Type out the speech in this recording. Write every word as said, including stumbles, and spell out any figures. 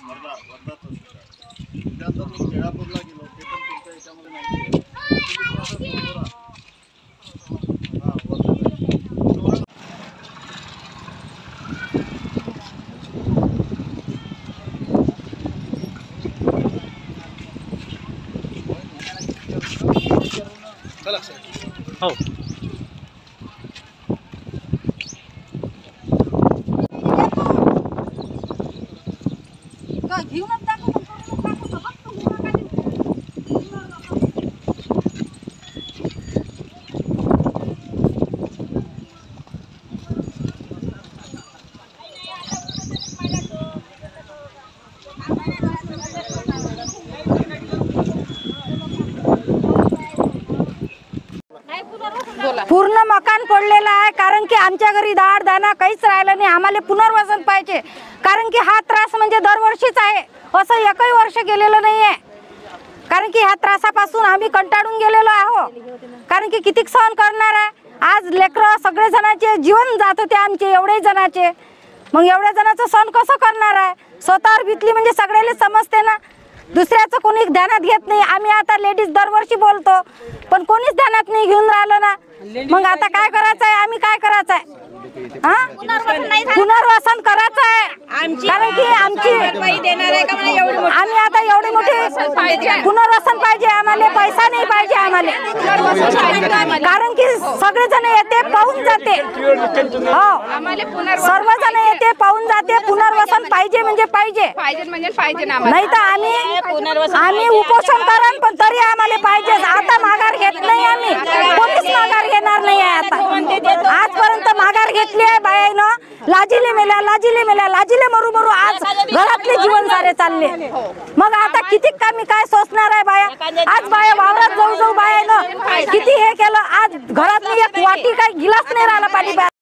वर्धा वर्धा त्यानंतर मी केळापूरला गेलो, ते पण तुमच्या याच्यामध्ये नाही हो घेऊनच दाखव पूर्ण मकान पडलेला आहे, कारण की आमच्या घरी दाळ दाणा काहीच राहिलं नाही। आम्हाला पुनर्वसन पाहिजे, कारण की हा त्रास म्हणजे दरवर्षीच आहे, असं एकही वर्ष गेलेलं नाही आहे। कारण की ह्या त्रासापासून आम्ही कंटाळून गेलेलो आहोत, कारण की किती सहन करणार आहे। आज लेकरं सगळे जणांचे जीवन जात होते, आमचे एवढे जणांचे, मग एवढ्या जणांचं सहन कसं करणार आहे। स्वतःवर बितली म्हणजे सगळ्याला समजते ना, दुसऱ्याचं कोणी ध्यानात घेत नाही। आम्ही आता लेडीज दरवर्षी बोलतो, पण कोणीच ध्यानात नाही घेऊन राहिलं ना। मग आता काय करायचं आहे, आम्ही काय करायचं आहे, हा पुनर्वसन करायचं आहे, कारण की आमची आम्ही आता एवढी मोठी पुनर्वसन पाहिजे आम्हाला, पैसा नाही पाहिजे आम्हाला, कारण की सगळे जण येते पाहून जाते, हो सर्वजण येते पाहून जाते। पुनर्वसन पाहिजे म्हणजे पाहिजे, नाही तर आम्ही आम्ही उपोषण करण, पण तरी आम्हाला पाहिजे। आता माघार घेत नाही आम्ही, कोणीच माघार घेणार नाही आहे आता। आजपर्यंत माघार घेतली आहे बायानं, लाजीले मेल्या लाजीले मेल्या लाजीले मरू मरू आज घरातले जीवन सारे चालले। मग आता किती कमी काय सोचणार आहे बाया। आज बाया वावरात जाऊ जाऊ बायानं किती हे केलं, आज घरातली एक वाटी काय गिलास नाही राहिला पाणी।